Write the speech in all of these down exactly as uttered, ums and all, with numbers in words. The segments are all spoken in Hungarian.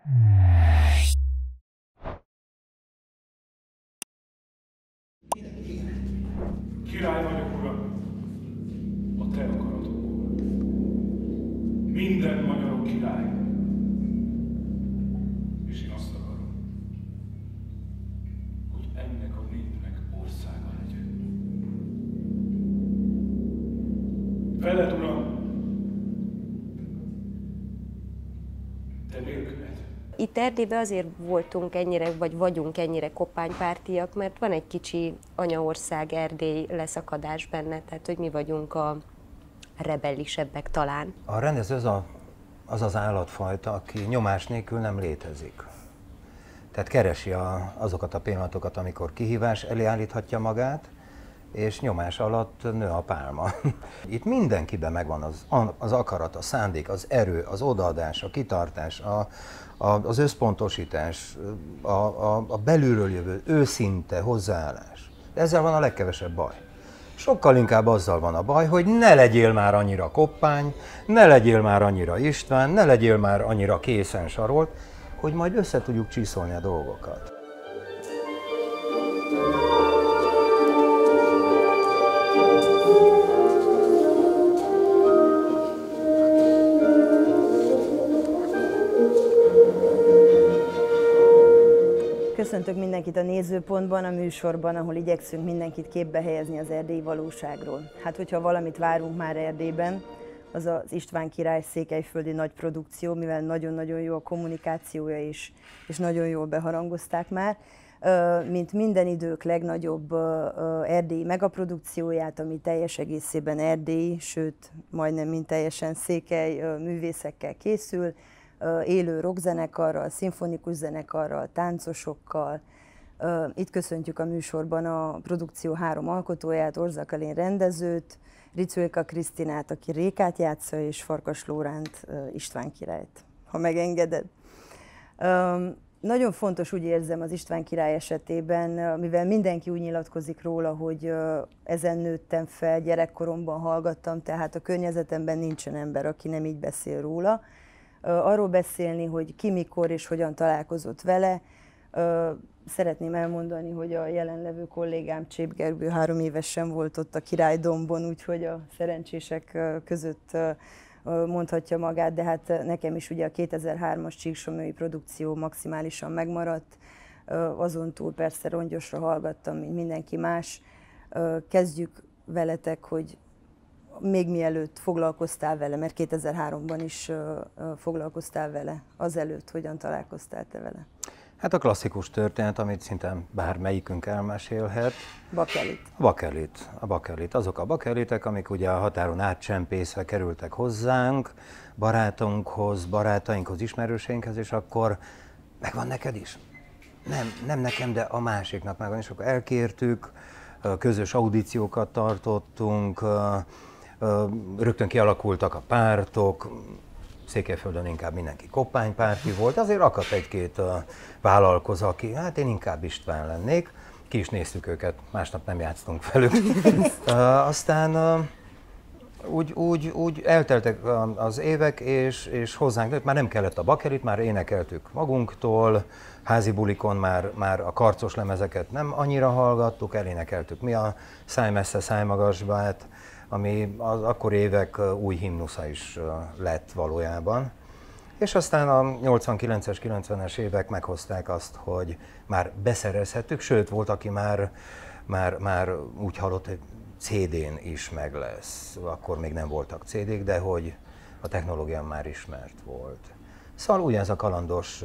Király vagyok, uram, a te akaratodból. Minden magyarok király. És én azt akarom, hogy ennek a népnek országa legyen. Veled, uram, te nélküled. Itt Erdélyben azért voltunk ennyire, vagy vagyunk ennyire koppánypártiak, mert van egy kicsi anyaország Erdély leszakadás benne, tehát hogy mi vagyunk a rebellisebbek talán. A rendező az, a, az az állatfajta, aki nyomás nélkül nem létezik. Tehát keresi a, azokat a pillanatokat, amikor kihívás elé állíthatja magát, és nyomás alatt nő a pálma. Itt mindenkiben megvan az, az akarat, a szándék, az erő, az odaadás, a kitartás, a, a, az összpontosítás, a, a, a belülről jövő őszinte hozzáállás. Ezzel van a legkevesebb baj. Sokkal inkább azzal van a baj, hogy ne legyél már annyira koppány, ne legyél már annyira István, ne legyél már annyira készen sarolt, hogy majd össze tudjuk csiszolni a dolgokat. Köszöntök mindenkit a Nézőpontban, a műsorban, ahol igyekszünk mindenkit képbe helyezni az erdélyi valóságról. Hát, hogyha valamit várunk már Erdélyben, az az István király székelyföldi nagy produkció, mivel nagyon-nagyon jó a kommunikációja is, és nagyon jól beharangozták már. Mint minden idők legnagyobb erdélyi megaprodukcióját, ami teljes egészében erdélyi, sőt, majdnem mint teljesen székely művészekkel készül, élő rockzenekarral, szimfonikus zenekarral, táncosokkal. Itt köszöntjük a műsorban a produkció három alkotóját, Orzak Alin rendezőt, Ricőka Krisztinát, aki Rékát játsza, és Farkas Lóránt István királyt, ha megengeded. Nagyon fontos, úgy érzem, az István király esetében, mivel mindenki úgy nyilatkozik róla, hogy ezen nőttem fel, gyerekkoromban hallgattam, tehát a környezetemben nincsen ember, aki nem így beszél róla. Arról beszélni, hogy ki, mikor és hogyan találkozott vele. Szeretném elmondani, hogy a jelenlevő kollégám Csép Gergő három évesen volt ott a Királydombon, úgyhogy a szerencsések között mondhatja magát, de hát nekem is ugye a kétezer-hármas Csíksomlyói produkció maximálisan megmaradt. Azon túl persze rongyosra hallgattam, mint mindenki más. Kezdjük veletek, hogy még mielőtt foglalkoztál vele, mert kétezer-háromban is foglalkoztál vele, azelőtt hogyan találkoztál te vele? Hát a klasszikus történet, amit szinte bármelyikünk elmesélhet. Bakelit. A bakelit. A bakelit. Azok a bakelitek, amik ugye a határon átcsempészve kerültek hozzánk, barátunkhoz, barátainkhoz, ismerőseinkhez, és akkor megvan neked is? Nem, nem nekem, de a másiknak megvan, és akkor elkértük, közös audíciókat tartottunk, rögtön kialakultak a pártok, Székelyföldön inkább mindenki koppánypárti volt, azért akadt egy-két vállalkozó, aki, hát én inkább István lennék, ki is néztük őket, másnap nem játsztunk velük. Aztán úgy, úgy, úgy elteltek az évek, és, és hozzánk nőtt, már nem kellett a bakelit, már énekeltük magunktól, házi bulikon már, már a karcos lemezeket nem annyira hallgattuk, elénekeltük mi a Száj messze, száj magasbát, ami az akkori évek új himnusza is lett valójában. És aztán a nyolcvankilences, kilencvenes évek meghozták azt, hogy már beszerezhettük, sőt volt, aki már, már, már úgy hallott, hogy cé dén is meg lesz. Akkor még nem voltak cé dék, de hogy a technológia már ismert volt. Szóval úgy ez a kalandos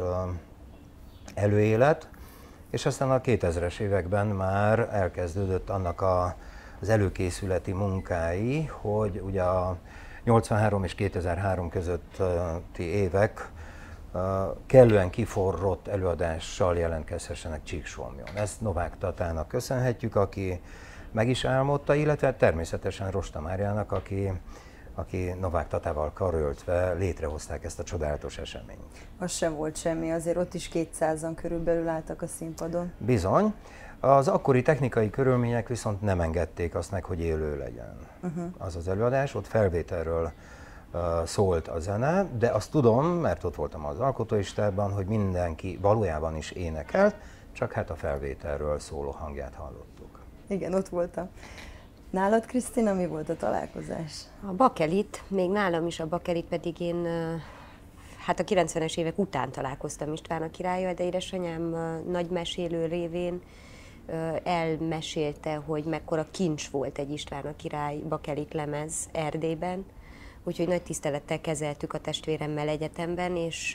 előélet, és aztán a kétezres években már elkezdődött annak a az előkészületi munkái, hogy ugye a nyolcvanhárom és kétezer-három közötti évek kellően kiforrott előadással jelentkezhessenek Csíksomlyón. Ezt Novák Tatának köszönhetjük, aki meg is álmodta, illetve természetesen Rosta Máriának, aki, aki Novák Tatával karöltve létrehozták ezt a csodálatos eseményt. Az sem volt semmi, azért ott is kétszázan körülbelül álltak a színpadon. Bizony. Az akkori technikai körülmények viszont nem engedték azt meg, hogy élő legyen uh-huh. az az előadás. Ott felvételről szólt a zene, de azt tudom, mert ott voltam az alkotóistában, hogy mindenki valójában is énekelt, csak hát a felvételről szóló hangját hallottuk. Igen, ott voltam. Nálad, Krisztina, mi volt a találkozás? A bakelit, még nálam is a bakelit, pedig én hát a kilencvenes évek után találkoztam István a királlyal, de édesanyám nagymesélő révén elmesélte, hogy mekkora kincs volt egy István a király bakelit lemez Erdélyben, úgyhogy nagy tisztelettel kezeltük a testvéremmel egyetemben, és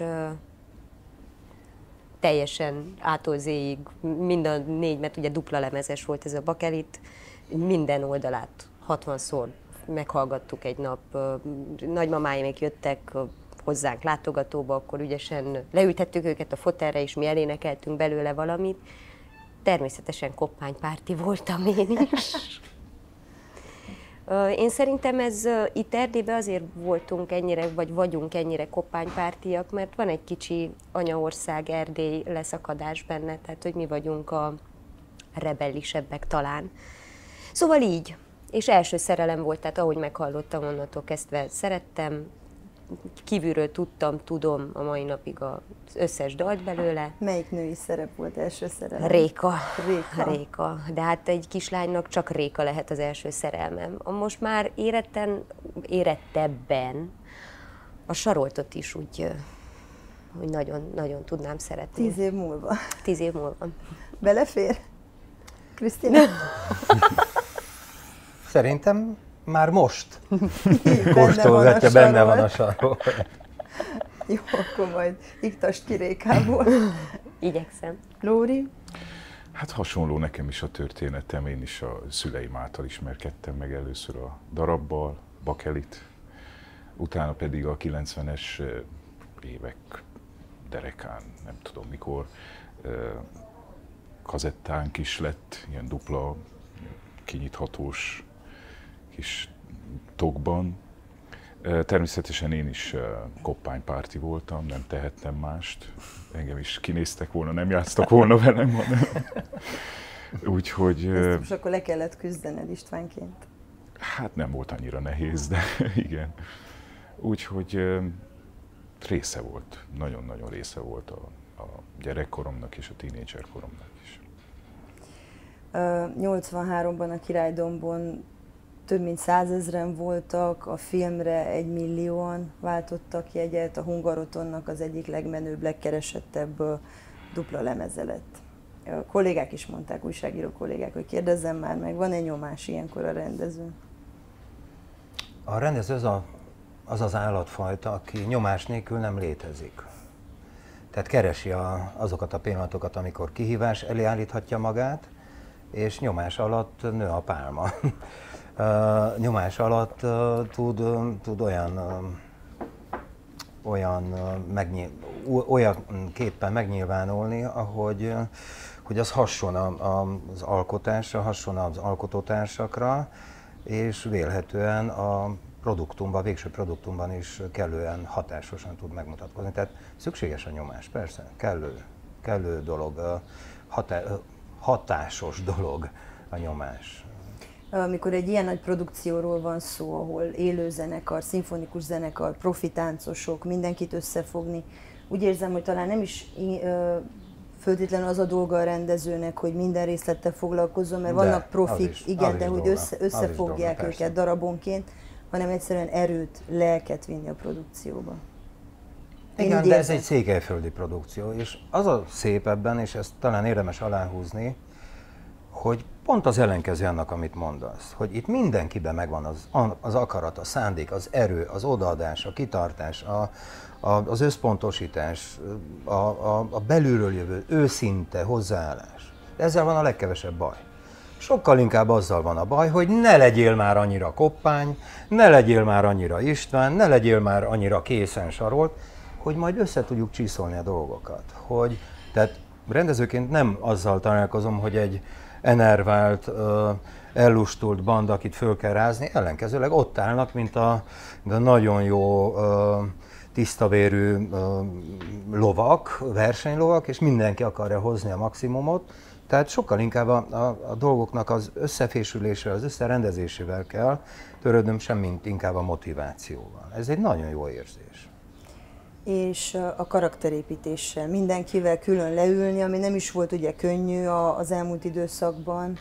teljesen ától zéig, mind a négy, mert ugye dupla lemezes volt ez a bakelit, minden oldalát hatvanszor meghallgattuk egy nap. Nagymamáimék jöttek hozzánk látogatóba, akkor ügyesen leültettük őket a fotelre, és mi elénekeltünk belőle valamit. Természetesen koppánypárti voltam én is. Én szerintem ez itt Erdélyben azért voltunk ennyire, vagy vagyunk ennyire koppánypártiak, mert van egy kicsi anyaország Erdély leszakadás benne, tehát hogy mi vagyunk a rebellisebbek talán. Szóval így, és első szerelem volt, tehát ahogy meghallottam, onnantól kezdve szerettem, kívülről tudtam, tudom a mai napig az összes dalt belőle. Melyik női szerep volt első szerelem? Réka. Réka. Réka. De hát egy kislánynak csak Réka lehet az első szerelmem. Most már éretten, érettebben a Saroltot is úgy, úgy nagyon, nagyon tudnám szeretni. Tíz év múlva. Tíz év múlva. Belefér? Krisztina? Szerintem már most kóstolgatja, benne van a Sarol. Jó, akkor majd iktast ki Rékából. Igyekszem. Lóri? Hát hasonló nekem is a történetem, én is a szüleim által ismerkedtem meg először a darabbal, bakelit, utána pedig a kilencvenes évek derekán, nem tudom mikor, kazettánk is lett, ilyen dupla, kinyithatós kis tokban. Természetesen én is koppánypárti voltam, nem tehettem mást. Engem is kinéztek volna, nem játsztak volna velem, hanem. Úgyhogy... Ezt most akkor le kellett küzdened Istvánként. Hát nem volt annyira nehéz, de igen. Úgyhogy része volt, nagyon-nagyon része volt a, a gyerekkoromnak és a tínédzserkoromnak is. nyolcvanháromban a Királydombon több mint százezren voltak, a filmre egymillióan váltottak jegyet, a Hungarotonnak az egyik legmenőbb, legkeresettebb dupla lemeze lett. A kollégák is mondták, újságíró kollégák, hogy kérdezzem már meg, van-e nyomás ilyenkor a rendezőn? A rendező az, a, az az állatfajta, aki nyomás nélkül nem létezik. Tehát keresi a, azokat a pillanatokat, amikor kihívás elé állíthatja magát, és nyomás alatt nő a pálma. Uh, nyomás alatt uh, tud, uh, tud olyan, uh, olyan, uh, megnyil, olyan képpen megnyilvánulni, ahogy uh, hogy az hasson a, a, az alkotásra, hasson az alkotótársakra, és vélhetően a produktumban, a végső produktumban is kellően hatásosan tud megmutatkozni. Tehát szükséges a nyomás, persze, kellő, kellő dolog, uh, hatá, uh, hatásos dolog a nyomás. Amikor egy ilyen nagy produkcióról van szó, ahol élő zenekar, szimfonikus zenekar, profi táncosok, mindenkit összefogni, úgy érzem, hogy talán nem is föltétlenül az a dolga a rendezőnek, hogy minden részlettel foglalkozzon, mert de, vannak profik, is, igen, de hogy dolga, össze, összefogják dolga, őket darabonként, hanem egyszerűen erőt, lelket vinni a produkcióba. Én igen, de ez egy székelyföldi produkció, és az a szép ebben, és ezt talán érdemes aláhúzni, hogy pont az ellenkező annak, amit mondasz, hogy itt mindenkiben megvan az, az akarat, a szándék, az erő, az odaadás, a kitartás, a, a, az összpontosítás, a, a, a belülről jövő őszinte hozzáállás. De ezzel van a legkevesebb baj. Sokkal inkább azzal van a baj, hogy ne legyél már annyira koppány, ne legyél már annyira István, ne legyél már annyira készen Sarolt, hogy majd össze tudjuk csiszolni a dolgokat. Hogy, tehát rendezőként nem azzal találkozom, hogy egy enervált, ellustult banda, akit föl kell rázni, ellenkezőleg ott állnak, mint a, mint a nagyon jó, tisztavérű lovak, versenylovak, és mindenki akarja hozni a maximumot, Tehát sokkal inkább a, a, a dolgoknak az összefésülésével, az összerendezésével kell törődnöm, semmint inkább a motivációval. Ez egy nagyon jó érzés. És a karakterépítéssel, mindenkivel külön leülni, ami nem is volt ugye könnyű az elmúlt időszakban.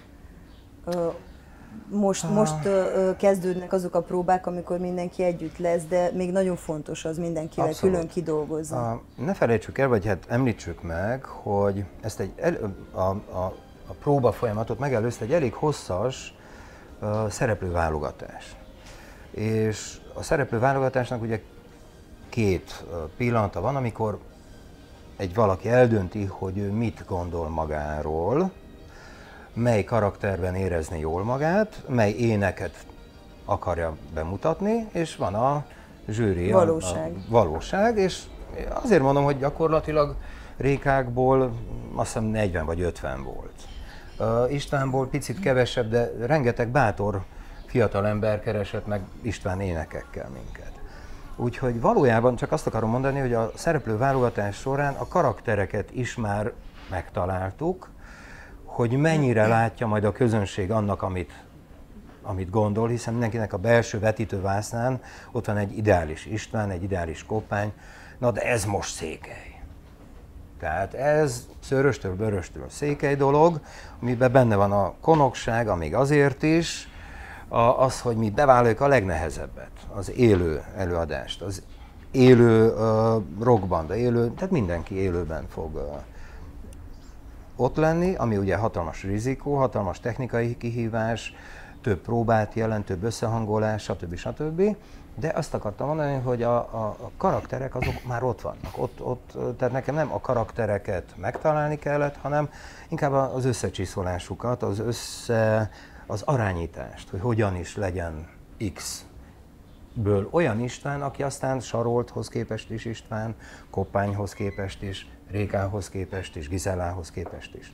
Most, most kezdődnek azok a próbák, amikor mindenki együtt lesz, de még nagyon fontos az mindenkivel Abszolút. Külön kidolgozni. A, ne felejtsük el, vagy hát említsük meg, hogy ezt egy el, a, a, a próba folyamatot megelőzte egy elég hosszas uh, szereplőválogatás. És a szereplőválogatásnak ugye két uh, pillanata van, amikor egy valaki eldönti, hogy ő mit gondol magáról, mely karakterben érezni jól magát, mely éneket akarja bemutatni, és van a zsűri, valóság. A, a valóság, és azért mondom, hogy gyakorlatilag Rékákból azt hiszem negyven vagy ötven volt. Uh, Istvánból picit kevesebb, de rengeteg bátor fiatalember keresett meg István énekekkel minket. Úgyhogy valójában csak azt akarom mondani, hogy a szereplő válogatás során a karaktereket is már megtaláltuk, hogy mennyire látja majd a közönség annak, amit, amit gondol, hiszen mindenkinek a belső vetítővásznán ott van egy ideális István, egy ideális Koppány, na de ez most Székely. Tehát ez szőröstől, bőröstől a Székely dolog, amiben benne van a konokság, amíg azért is, a, az, hogy mi bevállaljuk a legnehezebbet, az élő előadást, az élő uh, rockbanda, élő, tehát mindenki élőben fog uh, ott lenni, ami ugye hatalmas rizikó, hatalmas technikai kihívás, több próbát jelent, több összehangolás, stb. stb. De azt akartam mondani, hogy a, a, a karakterek azok már ott vannak. Ott, ott, tehát nekem nem a karaktereket megtalálni kellett, hanem inkább az összecsiszolásukat, az, össze, az arányítást, hogy hogyan is legyen X-ből olyan István, aki aztán Sarolthoz képest is István, Koppányhoz képest is, Rékához képest is, Gizellához képest is.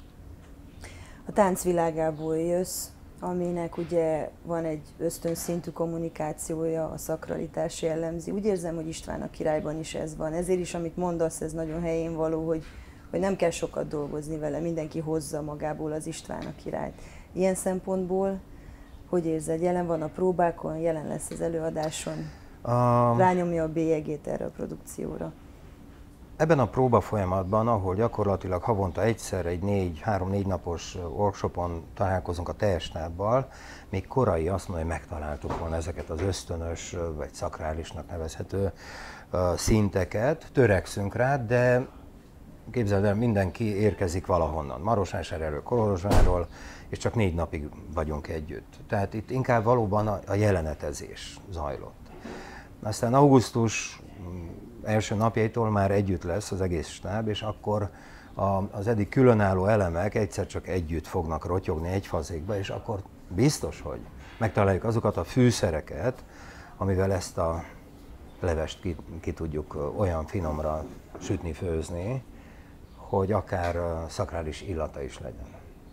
A táncvilágából jössz, aminek ugye van egy ösztönszintű kommunikációja, a szakralitás jellemzi. Úgy érzem, hogy István a Királyban is ez van. Ezért is, amit mondasz, ez nagyon helyén való, hogy, hogy nem kell sokat dolgozni vele, mindenki hozza magából az István a Királyt. Ilyen szempontból, hogy érzed, jelen van a próbákon, jelen lesz az előadáson, um, rányomja a bélyegét erre a produkcióra? Ebben a próba folyamatban, ahol gyakorlatilag havonta egyszer egy négy, három-négy napos workshopon találkozunk a teljes stábbal, még korai azt mondja, hogy megtaláltuk volna ezeket az ösztönös, vagy szakrálisnak nevezhető uh, szinteket, törekszünk rá, de képzeld el, mindenki érkezik valahonnan, Marosvásárhelyről, Kolozsvárról, és csak négy napig vagyunk együtt. Tehát itt inkább valóban a, a jelenetezés zajlott. Aztán augusztus első napjaitól már együtt lesz az egész stáb, és akkor a, az eddig különálló elemek egyszer csak együtt fognak rotyogni egy fazékba, és akkor biztos, hogy megtaláljuk azokat a fűszereket, amivel ezt a levest ki, ki tudjuk olyan finomra sütni, főzni, hogy akár szakrális illata is legyen.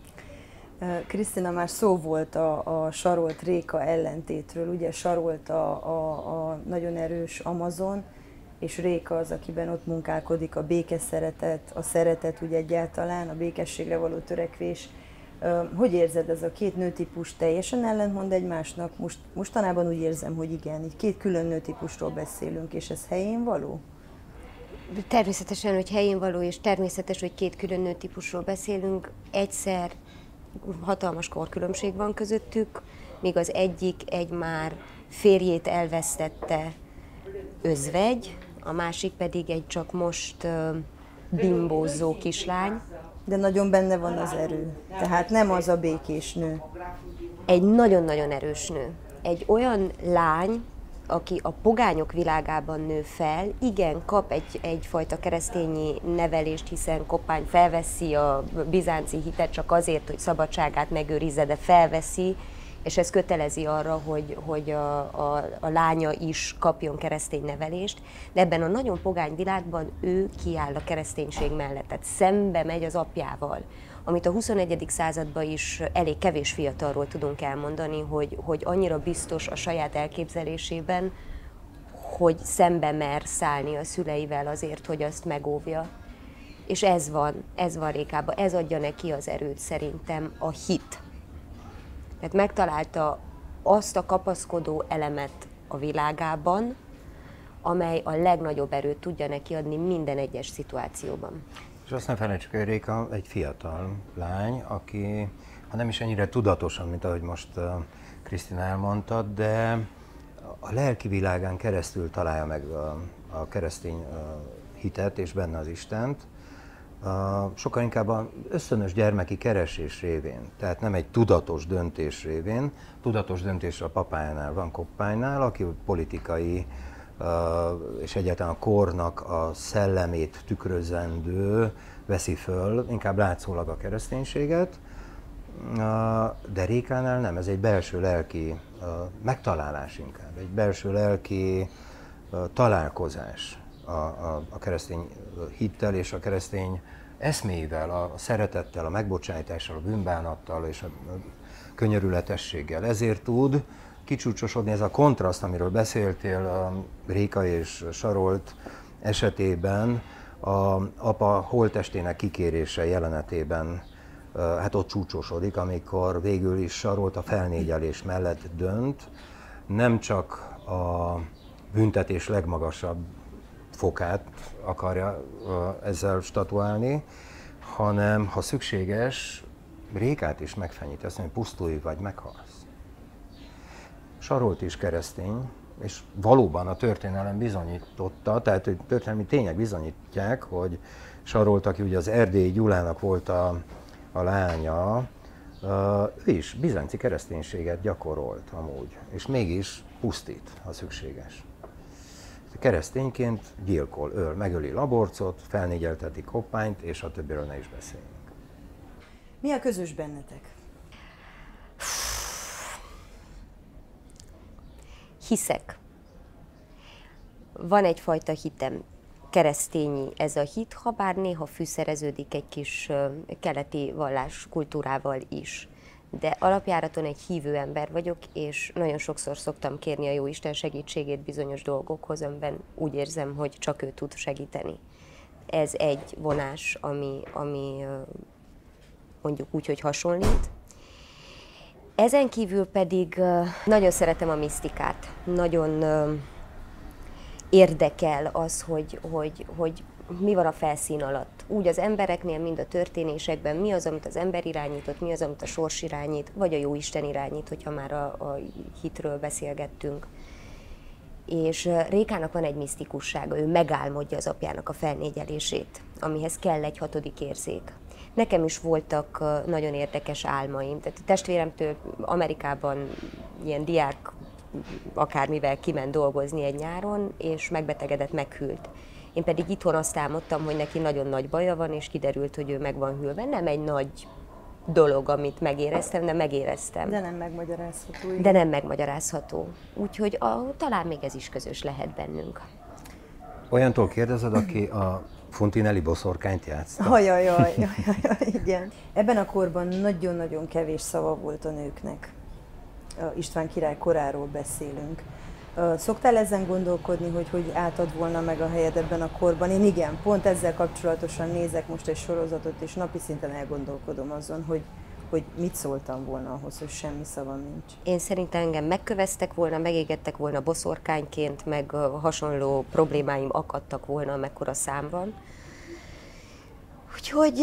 Krisztina, már szó volt a, a Sarolt-Réka ellentétről, ugye Sarolt a, a, a nagyon erős Amazon, és Réka az, akiben ott munkálkodik a békeszeretet, a szeretet úgy egyáltalán, a békességre való törekvés. Hogy érzed, ez a két nőtípus teljesen ellentmond egymásnak? Most, mostanában úgy érzem, hogy igen, így két külön nőtípusról beszélünk, és ez helyén való? Természetesen, hogy helyén való, és természetes, hogy két külön nőtípusról beszélünk. Egyszer hatalmas korkülönbség van közöttük, míg az egyik egy már férjét elvesztette özvegy, a másik pedig egy csak most uh, bimbózó kislány. De nagyon benne van az erő, tehát nem az a békés nő. Egy nagyon-nagyon erős nő. Egy olyan lány, aki a pogányok világában nő fel, igen, kap egy, egyfajta keresztényi nevelést, hiszen Koppány felveszi a bizánci hitet csak azért, hogy szabadságát megőrizze, de felveszi, és ez kötelezi arra, hogy, hogy a, a, a lánya is kapjon keresztény nevelést, de ebben a nagyon pogány világban ő kiáll a kereszténység mellett, tehát szembe megy az apjával, amit a huszonegyedik században is elég kevés fiatalról tudunk elmondani, hogy, hogy annyira biztos a saját elképzelésében, hogy szembe mer szállni a szüleivel azért, hogy azt megóvja. És ez van, ez van Rékában, ez adja neki az erőt szerintem, a hit. Tehát megtalálta azt a kapaszkodó elemet a világában, amely a legnagyobb erőt tudja neki adni minden egyes szituációban. És azt nem felejtsük, hogy Réka egy fiatal lány, aki, ha nem is ennyire tudatosan, mint ahogy most uh, Krisztina elmondta, de a lelki világán keresztül találja meg a, a keresztény uh, hitet és benne az Istent, uh, sokkal inkább az ösztönös gyermeki keresés révén, tehát nem egy tudatos döntés révén. Tudatos döntés a papájánál van, Koppánynál, aki politikai uh, és egyáltalán a kornak a szellemét tükrözendő veszi föl, inkább látszólag a kereszténységet, uh, de Rékánál nem, ez egy belső lelki uh, megtalálás inkább, egy belső lelki uh, találkozás a, a, a keresztény hittel és a keresztény eszméivel, a szeretettel, a megbocsájtással, a bűnbánattal és a könyörületességgel. Ezért tud kicsúcsosodni ez a kontraszt, amiről beszéltél a Réka és Sarolt esetében, a apa holttestének kikérése jelenetében, hát ott csúcsosodik, amikor végül is Sarolt a felnégyelés mellett dönt, nem csak a büntetés legmagasabb fokát akarja ezzel statuálni, hanem ha szükséges, Rékát is megfenyíti, azt mondja, hogy pusztulj vagy meghalsz. Sarolt is keresztény, és valóban a történelem bizonyította, tehát hogy történelmi tények bizonyítják, hogy Sarolt, aki ugye az Erdélyi Gyulának volt a, a lánya, ő is bizánci kereszténységet gyakorolt amúgy, és mégis pusztít, ha szükséges. Keresztényként gyilkol, öl, megöli Laborcot, felnégyelteti Koppányt, és a többiről ne is beszéljünk. Mi a közös bennetek? Hiszek. Van egyfajta hitem, keresztényi ez a hit, ha bár néha fűszereződik egy kis keleti vallás kultúrával is. De alapjáraton egy hívő ember vagyok, és nagyon sokszor szoktam kérni a Jóisten segítségét bizonyos dolgokhoz, amiben úgy érzem, hogy csak ő tud segíteni. Ez egy vonás, ami, ami mondjuk úgy, hogy hasonlít. Ezen kívül pedig nagyon szeretem a misztikát. Nagyon érdekel az, hogy, hogy, hogy mi van a felszín alatt. Úgy az embereknél, mind a történésekben, mi az, amit az ember irányított, mi az, amit a sors irányít, vagy a Jóisten irányít, hogyha már a, a hitről beszélgettünk. És Rékának van egy misztikussága, ő megálmodja az apjának a felnégyelését, amihez kell egy hatodik érzék. Nekem is voltak nagyon érdekes álmaim. Tehát a testvéremtől Amerikában ilyen diák akármivel kiment dolgozni egy nyáron, és megbetegedett, meghűlt. Én pedig itthon azt álmodtam, hogy neki nagyon nagy baja van, és kiderült, hogy ő meg van hűlve. Nem egy nagy dolog, amit megéreztem, de megéreztem. De nem megmagyarázható. De nem megmagyarázható. Úgyhogy a, talán még ez is közös lehet bennünk. Olyantól kérdezed, aki a Funtinelli boszorkányt játszta? Ajajaj, ajajaj, igen. Ebben a korban nagyon-nagyon kevés szava volt a nőknek. István király koráról beszélünk. Szoktál ezen gondolkodni, hogy hogy átad volna meg a helyed ebben a korban? Én igen, pont ezzel kapcsolatosan nézek most egy sorozatot, és napi szinten elgondolkodom azon, hogy, hogy mit szóltam volna ahhoz, hogy semmi szavam nincs. Én szerintem engem megköveztek volna, megégettek volna boszorkányként, meg hasonló problémáim akadtak volna, amekkora szám van. Úgyhogy,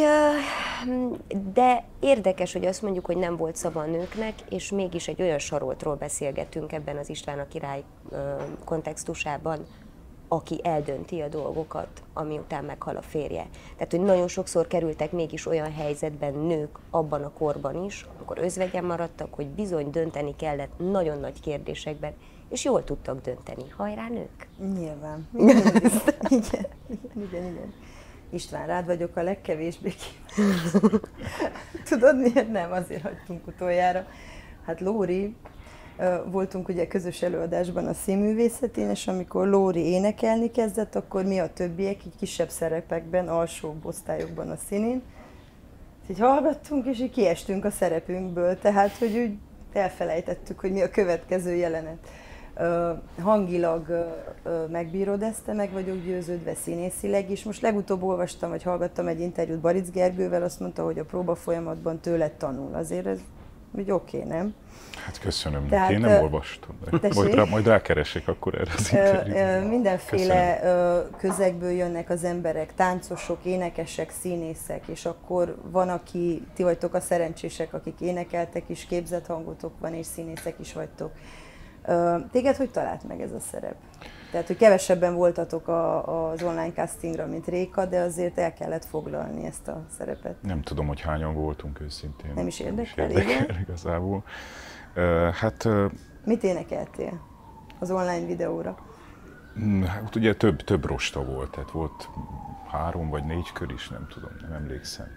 de érdekes, hogy azt mondjuk, hogy nem volt szava a nőknek, és mégis egy olyan Saroltról beszélgetünk ebben az István a király kontextusában, aki eldönti a dolgokat, ami után meghal a férje. Tehát, hogy nagyon sokszor kerültek mégis olyan helyzetben nők abban a korban is, amikor özvegyen maradtak, hogy bizony dönteni kellett nagyon nagy kérdésekben, és jól tudtak dönteni. Hajrá, nők! Nyilván. Igen, igen, igen, igen. István, rád vagyok a legkevésbé kíváncsi. Tudod miért nem? Azért hagytunk utoljára. Hát Lóri, voltunk ugye közös előadásban a színművészetén, és amikor Lóri énekelni kezdett, akkor mi a többiek, így kisebb szerepekben, alsóbb osztályokban a színén, így hallgattunk, és így kiestünk a szerepünkből, tehát hogy úgy elfelejtettük, hogy mi a következő jelenet. Ö, hangilag ö, ö, megbírod ezt, te meg vagyok győződve színészileg is. Most legutóbb olvastam, vagy hallgattam egy interjút Baric Gergővel, azt mondta, hogy a próba folyamatban tőled tanul. Azért ez úgy oké, okay, nem? Hát köszönöm, Tehát, én nem olvastam, de majd, rá, majd rákeresek akkor erre az interjúra. Mindenféle köszönöm. Közegből jönnek az emberek, táncosok, énekesek, színészek, és akkor van, aki, ti vagytok a szerencsések, akik énekeltek is, képzett hangotok van, és színészek is vagytok. Téged hogy talált meg ez a szerep? Tehát, hogy kevesebben voltatok a, az online castingra, mint Réka, de azért el kellett foglalni ezt a szerepet. Nem tudom, hogy hányan voltunk őszintén. Nem is érdekel, nem is érdekel igazából. Uh, hát, uh, mit énekeltél az online videóra? Hát ugye több, több rosta volt, tehát volt három vagy négy kör is, nem tudom, nem emlékszem.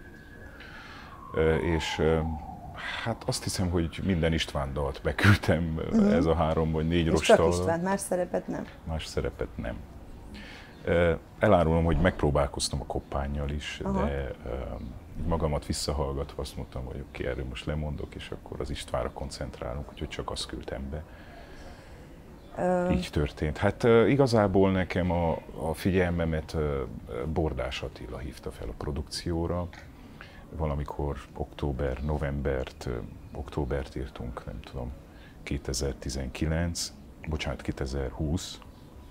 Uh, és uh, hát azt hiszem, hogy minden István dalt beküldtem, uh-huh. ez a három vagy négy rosta. És csak István, más szerepet nem? Más szerepet nem. Uh, elárulom, hogy megpróbálkoztam a Koppánnyal is, aha. de uh, magamat visszahallgatva azt mondtam, hogy oké, erről most lemondok, és akkor az Istvánra koncentrálunk, úgyhogy csak azt küldtem be. Uh. Így történt. Hát uh, igazából nekem a, a figyelmemet uh, Bordás Attila hívta fel a produkcióra. Valamikor október, novembert, uh, októbert írtunk, nem tudom, kétezer-tizenkilenc, bocsánat, kétezer-húsz.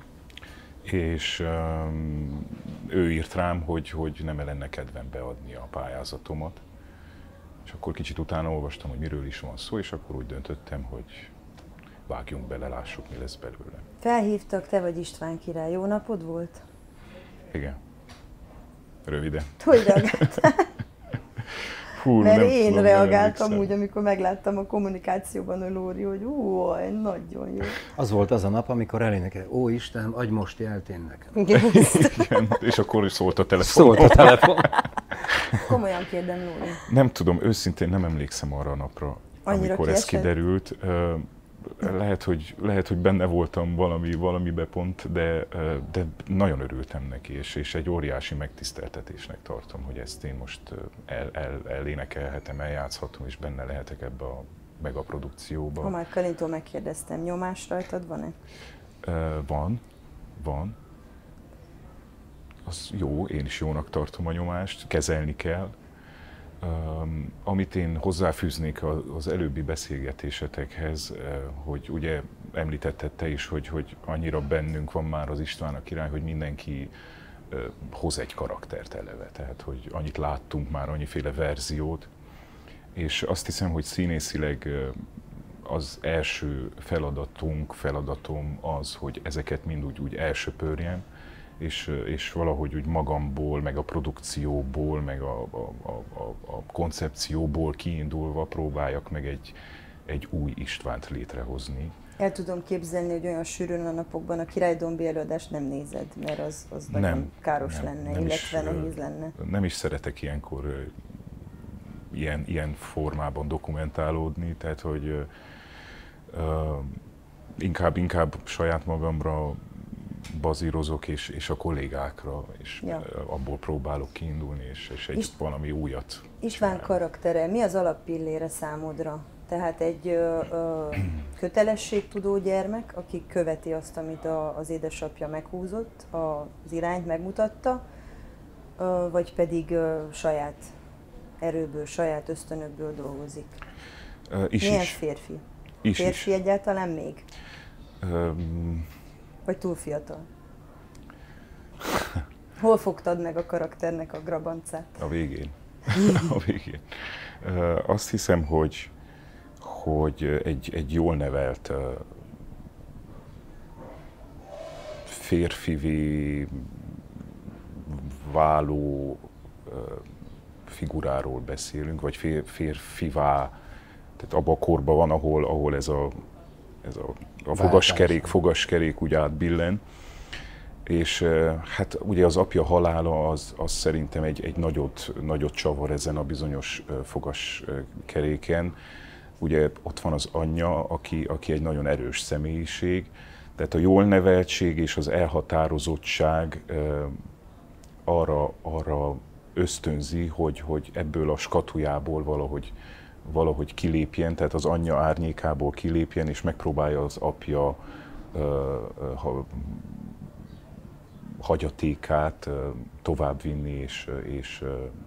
És um, ő írt rám, hogy, hogy nem lenne kedvem beadni a pályázatomat. És akkor kicsit utána olvastam, hogy miről is van szó, és akkor úgy döntöttem, hogy vágjunk bele, lássuk, mi lesz belőle. Felhívtak, te vagy István király. Jó napod volt? Igen. Röviden. Hogy reagáltál? Hú, Mert nem én tudom, reagáltam úgy, amikor megláttam a kommunikációban a Lóri, hogy ú, nagyon jó. Az volt az a nap, amikor elénekel, ó Istenem, adj most jelt én nekem. Igen, igen, és akkor is szólt a telefon. Szólt a telefon. Komolyan kérdem, Lóri. Nem tudom, őszintén nem emlékszem arra a napra, annyira amikor kiesett? Ez kiderült. Lehet, hogy, lehet, hogy benne voltam valami, valamibe pont, de, de nagyon örültem neki, és, és egy óriási megtiszteltetésnek tartom, hogy ezt én most el, el, elénekelhetem, eljátszhatom, és benne lehetek ebbe a megaprodukcióba. Ha már Kalintól megkérdeztem, nyomás rajtad van-e? Van, van. Az jó, én is jónak tartom a nyomást, kezelni kell. Um, amit én hozzáfűznék az előbbi beszélgetésetekhez, hogy ugye említetted te is, hogy, hogy annyira bennünk van már az István a király, hogy mindenki uh, hoz egy karaktert eleve, tehát hogy annyit láttunk már, annyiféle verziót, és azt hiszem, hogy színészileg uh, az első feladatunk, feladatom az, hogy ezeket mind úgy, úgy elsöpörjem, És, és valahogy úgy magamból, meg a produkcióból, meg a, a, a, a koncepcióból kiindulva próbáljak meg egy, egy új Istvánt létrehozni. El tudom képzelni, hogy olyan sűrűn a napokban a Királydombi előadást nem nézed, mert az, az nagyon nem, káros nem, lenne, nem illetve is, nehéz lenne. Nem is szeretek ilyenkor ilyen, ilyen formában dokumentálódni, tehát hogy uh, inkább, inkább saját magamra bazírozok, és, és a kollégákra, és ja. abból próbálok kiindulni, és, és egy Ist- valami újat István csinálni. Karaktere, mi az alappillére számodra? Tehát egy ö, ö, kötelességtudó gyermek, aki követi azt, amit a, az édesapja meghúzott, az irányt megmutatta, ö, vagy pedig ö, saját erőből, saját ösztönökből dolgozik? Uh, is, Milyen is. férfi? Is, férfi is. egyáltalán még? Um, Vagy túl fiatal? Hol fogtad meg a karakternek a grabancát? A végén. A végén. Uh, azt hiszem, hogy, hogy egy, egy jól nevelt uh, férfivé váló uh, figuráról beszélünk, vagy fér, férfivá, tehát abban a korban van, ahol, ahol ez a, ez a, a fogaskerék, fogaskerék úgy átbillen. És hát ugye az apja halála az, az szerintem egy, egy nagyot, nagyot csavar ezen a bizonyos fogaskeréken. Ugye ott van az anyja, aki, aki egy nagyon erős személyiség, tehát a jól neveltség és az elhatározottság arra, arra ösztönzi, hogy, hogy ebből a skatujából valahogy, valahogy kilépjen, tehát az anyja árnyékából kilépjen, és megpróbálja az apja ha, hagyatékát továbbvinni, és, és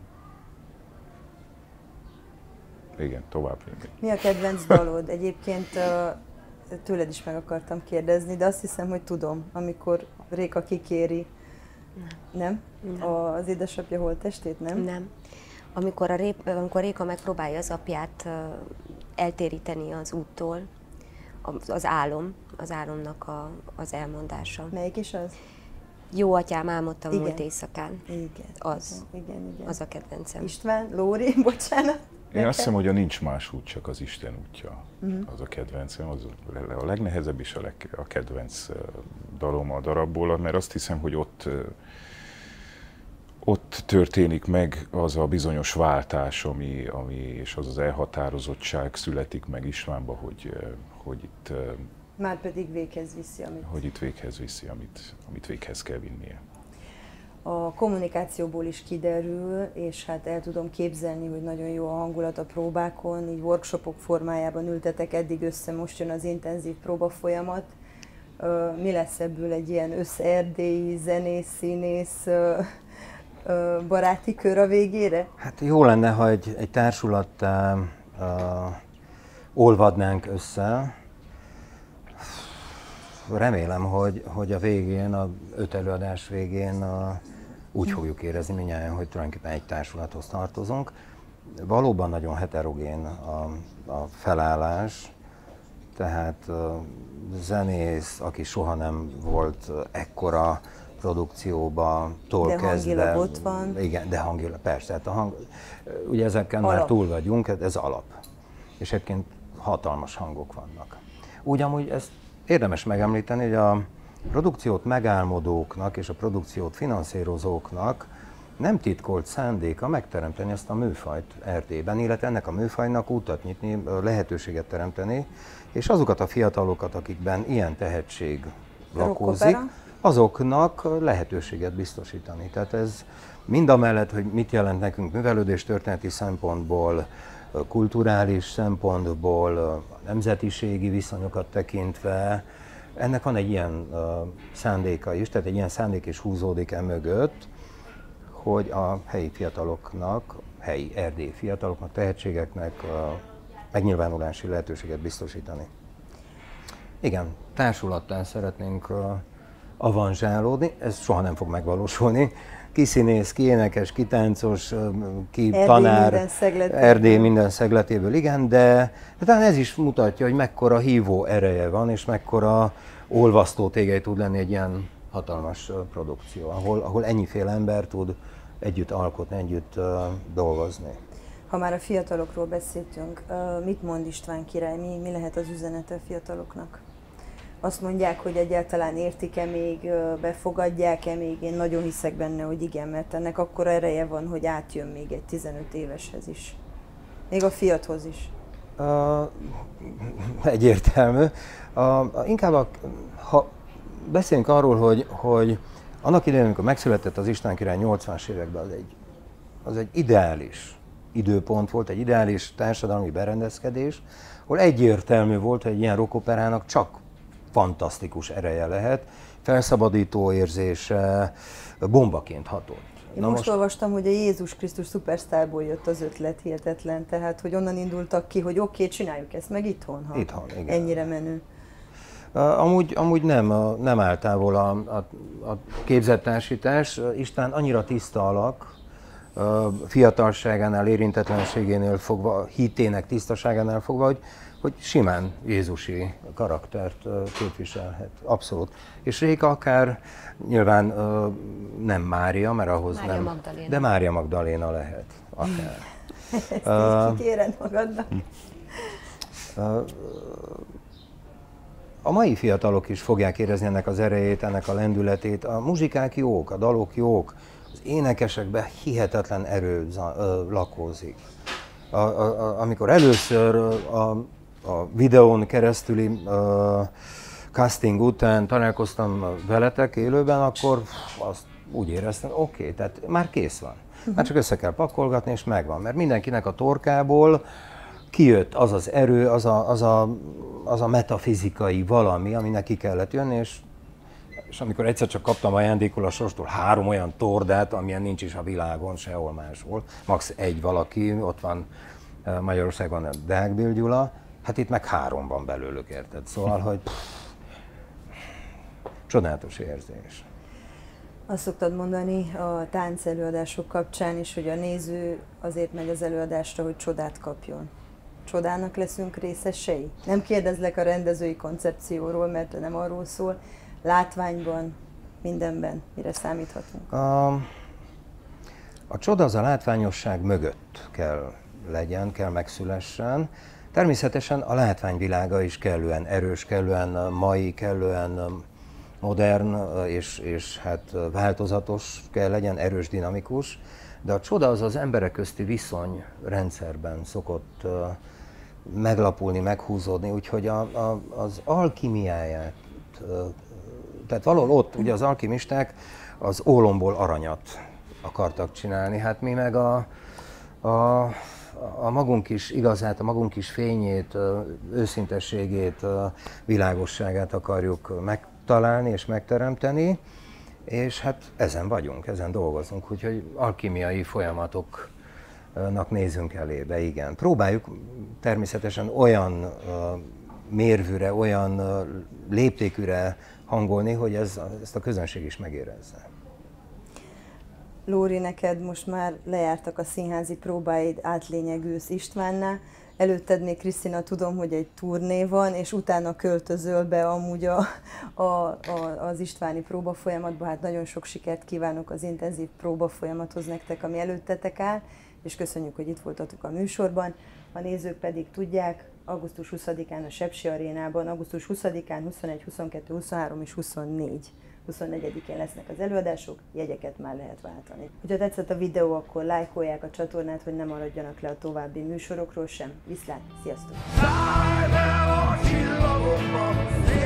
igen, továbbvinni. Mi a kedvenc dalod? Egyébként tőled is meg akartam kérdezni, de azt hiszem, hogy tudom, amikor Réka kikéri. Nem? nem? Az édesapja holttestét, nem? Nem. Amikor, a Ré, amikor Réka megpróbálja az apját eltéríteni az úttól, az álom, az álomnak a, az elmondása. Melyik is az? Jó atyám, álmodtam igen. múlt éjszakán. Igen. Az. Igen, igen, igen. Az a kedvencem. István, Lóri, bocsánat. Én azt hiszem, hogy a nincs más út, csak az Isten útja. Uh-huh. Az a kedvencem, az a legnehezebb és a, leg, a kedvenc dalom a darabból, mert azt hiszem, hogy ott, ott történik meg az a bizonyos váltás, ami, ami, és az az elhatározottság születik meg Istvánba, hogy, hogy itt már pedig véghez viszi, amit... Hogy itt véghez viszi, amit, amit véghez kell vinnie. A kommunikációból is kiderül, és hát el tudom képzelni, hogy nagyon jó a hangulat a próbákon, így workshopok formájában ültetek eddig össze, most jön az intenzív próbafolyamat. Mi lesz ebből egy ilyen összerdélyi zenész, színész baráti kör a végére? Hát jó lenne, ha egy, egy társulattá uh, olvadnánk össze. Remélem, hogy, hogy a végén, a öt előadás végén a, úgy fogjuk érezni mindjárt, hogy tulajdonképpen egy társulathoz tartozunk. Valóban nagyon heterogén a, a felállás, tehát a zenész, aki soha nem volt ekkora produkcióba, tól de kezdve. hangilag ott van. Igen, de hangilag, persze. Hát a hang, ugye ezeken alap. Már túl vagyunk, ez alap. És egyébként hatalmas hangok vannak. Úgy amúgy ezt érdemes megemlíteni, hogy a produkciót megálmodóknak és a produkciót finanszírozóknak nem titkolt szándéka megteremteni ezt a műfajt Erdélyben, illetve ennek a műfajnak útat nyitni, lehetőséget teremteni, és azokat a fiatalokat, akikben ilyen tehetség lakózik, azoknak lehetőséget biztosítani. Tehát ez mindamellett, hogy mit jelent nekünk művelődés történeti szempontból, kulturális szempontból, nemzetiségi viszonyokat tekintve, ennek van egy ilyen uh, szándéka is, tehát egy ilyen szándék is húzódik e mögött, hogy a helyi fiataloknak, helyi erdélyi fiataloknak, tehetségeknek uh, megnyilvánulási lehetőséget biztosítani. Igen, társulattá szeretnénk uh, avanzsálódni, ez soha nem fog megvalósulni. Ki színész, ki énekes, ki táncos, ki Erdély tanár, minden szegletéből. Erdély minden szegletéből, igen, de talán ez is mutatja, hogy mekkora hívó ereje van, és mekkora olvasztó tégely tud lenni egy ilyen hatalmas produkció, ahol, ahol ennyiféle ember tud együtt alkotni, együtt uh, dolgozni. Ha már a fiatalokról beszéltünk, uh, mit mond István király, mi, mi lehet az üzenete a fiataloknak? Azt mondják, hogy egyáltalán értik-e még, befogadják-e még, én nagyon hiszek benne, hogy igen, mert ennek akkora ereje van, hogy átjön még egy tizenöt éveshez is. Még a fiathoz is. Uh, egyértelmű. Uh, inkább, a, ha beszélünk arról, hogy, hogy annak idején, amikor megszületett az István király nyolcvanas években, az egy, az egy ideális időpont volt, egy ideális társadalmi berendezkedés, ahol egyértelmű volt, hogy egy ilyen rockoperának csak fantasztikus ereje lehet, felszabadító érzése, bombaként hatott. Én most, most olvastam, hogy a Jézus Krisztus szupersztárból jött az ötlet, hihetetlen, tehát hogy onnan indultak ki, hogy oké, okay, csináljuk ezt meg itthon, ha itthon, igen. Ennyire menő. Amúgy, amúgy nem, nem áll távol a, a, a képzettársítás. István annyira tiszta alak, fiatalságánál, érintetlenségénél fogva, hitének tisztaságánál fogva, hogy hogy simán jézusi karaktert képviselhet, abszolút. És Réka akár nyilván nem Mária, mert ahhoz Mária nem, Magdaléna. De Mária Magdaléna lehet, akár. Ezt uh, így kikéred magadnak. Uh, a mai fiatalok is fogják érezni ennek az erejét, ennek a lendületét. A muzsikák jók, a dalok jók, az énekesekben hihetetlen erő lakózik. A, a, a, amikor először a, a videón keresztüli uh, casting után találkoztam veletek élőben, akkor azt úgy éreztem, oké, okay, tehát már kész van. Már csak össze kell pakolgatni, és megvan. Mert mindenkinek a torkából kijött az az erő, az a, az a, az a metafizikai valami, ami neki kellett jönni, és, és amikor egyszer csak kaptam ajándékul a sorstól három olyan tordát, amilyen nincs is a világon, sehol máshol, max. Egy valaki, ott van Magyarországon a Deák Bill Gyula, hát itt meg három van belőlük, érted? Szóval, hogy pff, csodálatos érzés. Azt szoktad mondani a tánc előadások kapcsán is, hogy a néző azért megy az előadásra, hogy csodát kapjon. Csodának leszünk részesei? Nem kérdezlek a rendezői koncepcióról, mert nem arról szól. Látványban, mindenben mire számíthatunk? A, a csoda az a látványosság mögött kell legyen, kell megszülessen. Természetesen a látványvilága is kellően erős, kellően mai, kellően modern és, és hát változatos kell legyen, erős, dinamikus, de a csoda az az emberek közti viszony rendszerben szokott uh, meglapulni, meghúzódni, úgyhogy a, a, az alkimiáját, uh, tehát valahol ott ugye az alkimisták az ólomból aranyat akartak csinálni, hát mi meg a, a, a magunk is igazát, a magunk is fényét, őszintességét, világosságát akarjuk meg találni és megteremteni, és hát ezen vagyunk, ezen dolgozunk, úgyhogy alkimiai folyamatoknak nézünk elébe, igen. Próbáljuk természetesen olyan uh, mérvűre, olyan uh, léptékűre hangolni, hogy ez, ezt a közönség is megérezze. Lóri, neked most már lejártak a színházi próbáid, átlényegülsz Istvánnál. Előtted még, Krisztina, tudom, hogy egy turné van, és utána költözöl be amúgy a, a, a, az istváni próbafolyamatba. Hát nagyon sok sikert kívánok az intenzív próbafolyamathoz nektek, ami előttetek áll, és köszönjük, hogy itt voltatok a műsorban. A nézők pedig tudják, augusztus huszadikán a Sepsi Arénában, augusztus huszadikán, huszonegy, huszonkettő, huszonhárom és huszonnégy. huszonnegyedikén lesznek az előadások, jegyeket már lehet váltani. Ha tetszett a videó, akkor lájkolják a csatornát, hogy ne maradjanak le a további műsorokról sem. Viszlát, sziasztok!